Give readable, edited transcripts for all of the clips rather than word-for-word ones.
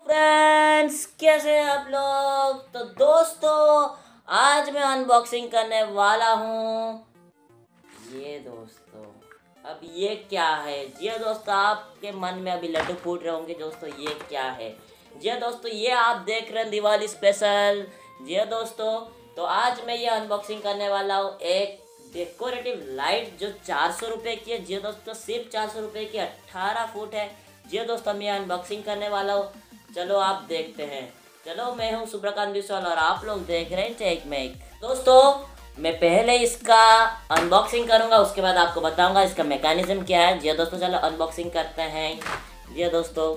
Friends, कैसे हैं आप लोग। तो दोस्तों, आज मैं अनबॉक्सिंग करने वाला हूँ ये दोस्तों। अब ये क्या है जी दोस्तों, आपके मन में अभी लड्डू फूट रहे होंगे दोस्तों, ये क्या है जी दोस्तों। ये आप देख रहे हैं दिवाली स्पेशल जी दोस्तों। तो आज मैं ये अनबॉक्सिंग करने वाला हूँ एक डेकोरेटिव लाइट जो 400 रुपये की है जी दोस्तों। सिर्फ 400 रुपये की 18 फुट है जी दोस्तों। मैं अनबॉक्सिंग करने वाला हूँ, चलो आप देखते हैं। चलो, मैं हूँ सुब्रकांत बिस्वाल और आप लोग देख रहे हैं टेक मेक। दोस्तों, मैं पहले इसका अनबॉक्सिंग करूंगा, उसके बाद आपको बताऊंगा इसका मैकेनिज्म क्या है जी दोस्तों। चलो अनबॉक्सिंग करते हैं जी दोस्तों।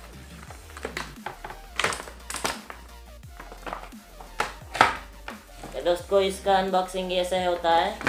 दोस्तों, इसका अनबॉक्सिंग ऐसे होता है।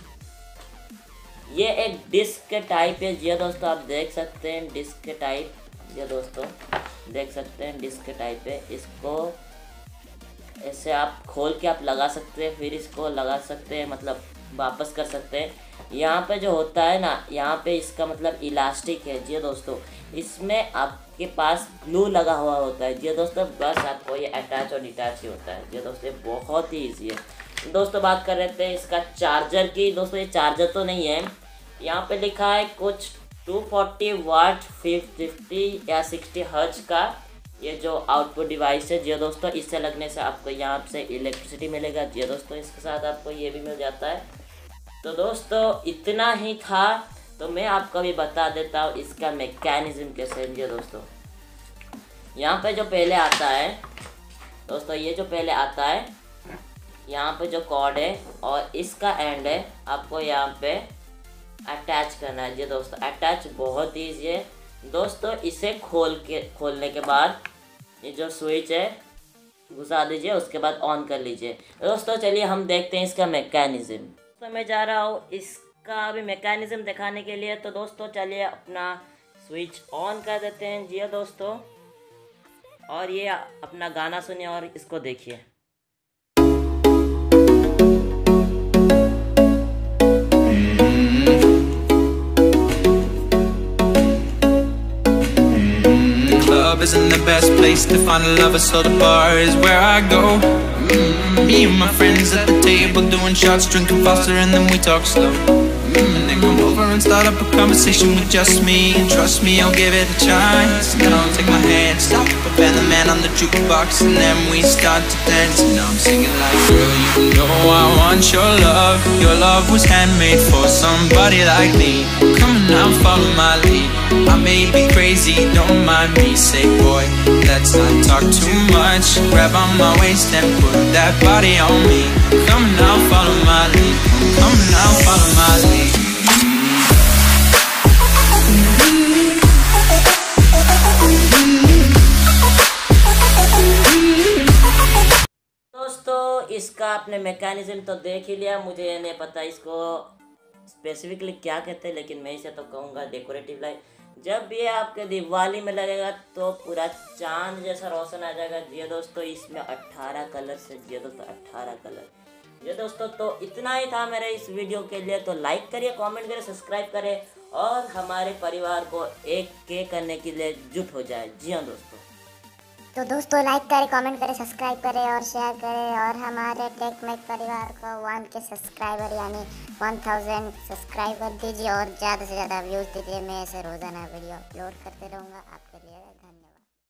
ये एक डिस्क टाइप है जी दोस्तों, आप देख सकते हैं डिस्क टाइप जी दोस्तों, देख सकते हैं डिस्क टाइप है। इसको ऐसे आप खोल के आप लगा सकते हैं, फिर इसको लगा सकते हैं, मतलब वापस कर सकते हैं। यहाँ पे जो होता है ना, यहाँ पे इसका मतलब इलास्टिक है जी दोस्तों। इसमें आपके पास ग्लू लगा हुआ होता है जी दोस्तों, बस आपको ये अटैच और डिटैच ही होता है जी दोस्तों। बहुत ही ईजी है दोस्तों। बात कर रहे थे इसका चार्जर की दोस्तों। ये चार्जर तो नहीं है, यहाँ पे लिखा है कुछ 240 वाट 50 या 60 हर्ट्ज का ये जो आउटपुट डिवाइस है जी दोस्तों। इससे लगने से आपको यहाँ से इलेक्ट्रिसिटी मिलेगा जी दोस्तों। इसके साथ आपको ये भी मिल जाता है। तो दोस्तों, इतना ही था, तो मैं आपको भी बता देता हूँ इसका मैकेनिज्म कैसे है जी दोस्तों। यहाँ पे जो पहले आता है दोस्तों, ये जो पहले आता है, यहाँ पे जो कॉर्ड है और इसका एंड है, आपको यहाँ पे अटैच करना है जी दोस्तों। अटैच बहुत ईजी है दोस्तों। इसे खोलने के बाद ये जो स्विच है घुसा दीजिए, उसके बाद ऑन कर लीजिए दोस्तों। चलिए हम देखते हैं इसका मैकेनिज्म। तो मैं जा रहा हूँ इसका अभी मैकेनिज्म दिखाने के लिए। तो दोस्तों, चलिए अपना स्विच ऑन कर देते हैं जी दोस्तों, और ये अपना गाना सुनिए और इसको देखिए। Isn't the best place to find a lover, so the bar is where I go. Me and my friends at the table doing shots, drinking faster, and then we talk slow. And then come over and start up a conversation with just me. And trust me, I'll give it a chance. Now take my hand, stop, and the man on the jukebox, and then we start to dance. And I'm singing like, girl, you know I want your love. Your love was handmade for somebody like me. Come on now, follow my lead. I may be crazy, don't mind me. Say, boy, let's not talk too much. Grab on my waist and put that body on me. Come on now, follow my lead. Come on now, follow my lead. दोस्तों, इसका आपने mechanism तो देख ही लिया। मुझे ये नहीं पता इसको स्पेसिफिकली क्या कहते हैं, लेकिन मैं इसे तो कहूँगा डेकोरेटिव लाइट। जब ये आपके दिवाली में लगेगा तो पूरा चांद जैसा रोशन आ जाएगा जी दोस्तों। इसमें 18 कलर से जी दोस्तों, 18 कलर जी दोस्तों। तो इतना ही था मेरे इस वीडियो के लिए। तो लाइक करिए, कमेंट करिए, सब्सक्राइब करें और हमारे परिवार को एक के करने के लिए जुट हो जाए। जी हाँ दोस्तों। तो दोस्तों, लाइक करें, कमेंट करें, सब्सक्राइब करें और शेयर करें, और हमारे टेक मेक परिवार को 1K सब्सक्राइबर यानी 1000 सब्सक्राइबर दीजिए और ज़्यादा से ज़्यादा व्यूज़ दीजिए। मैं ऐसे रोज़ाना वीडियो अपलोड करते रहूँगा आपके लिए।